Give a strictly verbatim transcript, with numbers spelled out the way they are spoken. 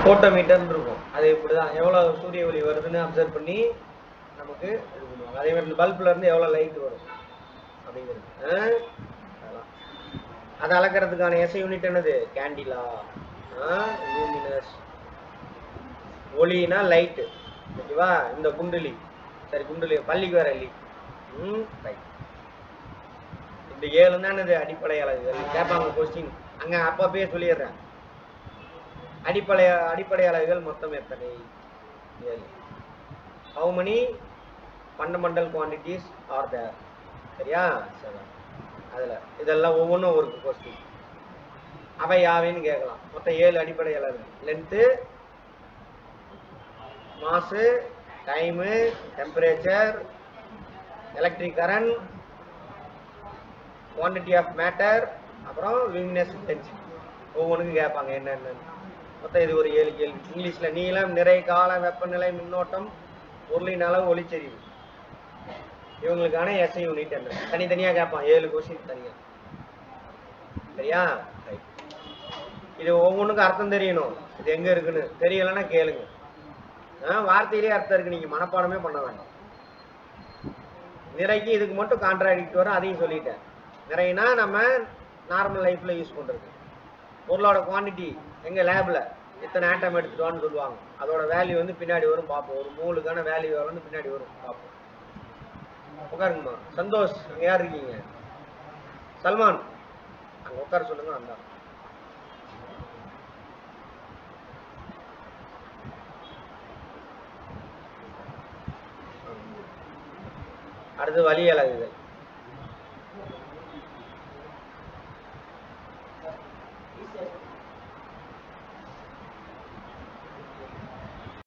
போட்டோமீட்டர்னு இருக்கும். அது இப்படிதான் எவ்வளவு சூரிய ஒளி வருதுன்னு அப்சர்வ் பண்ணி நமக்கு இது பண்ணுவாங்க. அதே மாதிரி பல்புல இருந்து எவ்வளவு லைட் வரும் அப்படிங்கிறது. அதெல்லாம் அதை அளக்கிறதுக்கான எஸ் யூனிட் என்னது? கேண்டிலா. லூமினஸ். ஒளினா லைட்டு. ஓகேவா? இந்த குண்டலி, சரி குண்டலி பள்ளிக்கு வேற இல்லி. ம் ரைட். இந்த ஏழு தான் என்னது? அடிப்படை அலகுகள். கேட்பாங்க கொஸ்டின் அங்க அப்பப்பே சொல்லிடுறேன். அடிப்படை அடிப்படை அலகுகள் மொத்தம் எத்தனை? ஏழு. How many fundamental quantities are there? சரியா? சரி. அதுல இதெல்லாம் ஒவ்வொன்றும் ஒரு கொஸ்டின். அவை யாவைன்னு கேட்கலாம். மொத்தம் ஏழு அடிப்படை அலகுகள். Length, mass, time, temperature, electric current, quantity of matter, அப்புறம் லூமினஸ் இன்டென்சிட்டி. ஒவ்வொன்றுக்கும் கேட்பாங்க என்னென்னு. மொத்தம் இது ஒரு ஏழு கேள்வி. இங்கிலீஷ்ல நீளம், நிறை, கால, வெப்பநிலை, மின்னோட்டம், பொருளின் அளவு, ஒளிச்செறிவு. இவங்களுக்கான எஸ்ஐ யூனிட் என்ன? தனித்தனியா கேட்பான். ஏழு கொஸ்டின் தனியா. சரியா? இது ஒவ்வொன்றுக்கும் அர்த்தம் தெரியணும். இது எங்க இருக்குன்னு தெரியலன்னா கேளுங்க. வார்த்தையிலே அர்த்தம் இருக்கு, நீங்க மனப்பாடமே பண்ண வேண்டாம். நிறைக்கு இதுக்கு மட்டும் கான்ட்ராடிக்ட் வரும், அதையும் சொல்லிட்டேன். நிறைனா நம்ம நார்மல் லைஃப்ல யூஸ் பண்றது. பொருளோட குவான்டிட்டி எங்க லேப்ல இத்தனை ஆட்டம் எடுத்துட்டோன்னு சொல்லுவாங்க. அதோட வேல்யூ வந்து பின்னாடி வரும் பார்ப்போம். ஒரு மூலுக்கான வேல்யூ வந்து பின்னாடி வரும் பார்ப்போம். உட்காருங்கம்மா. சந்தோஷ் அங்க யார் இருக்கீங்க? சல்மான் அங்க உட்கார சொல்லுங்க. அந்த அடுத்து வலி அலகுகள்.